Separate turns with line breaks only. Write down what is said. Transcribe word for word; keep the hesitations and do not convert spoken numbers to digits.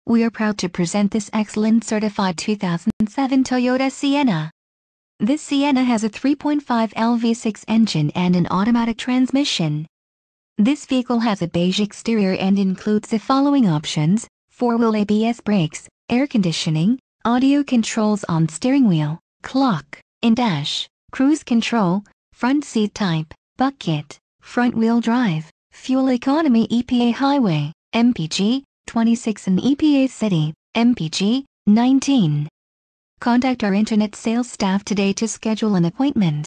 We are proud to present this excellent certified two thousand seven Toyota Sienna. This Sienna has a three point five liter V six engine and an automatic transmission. This vehicle has a beige exterior and includes the following options: four-wheel A B S brakes, air conditioning, audio controls on steering wheel, clock, in-dash, cruise control, front seat type, bucket, front-wheel drive, fuel economy E P A highway, M P G, twenty-six and E P A city, M P G, nineteen. Contact our internet sales staff today to schedule an appointment.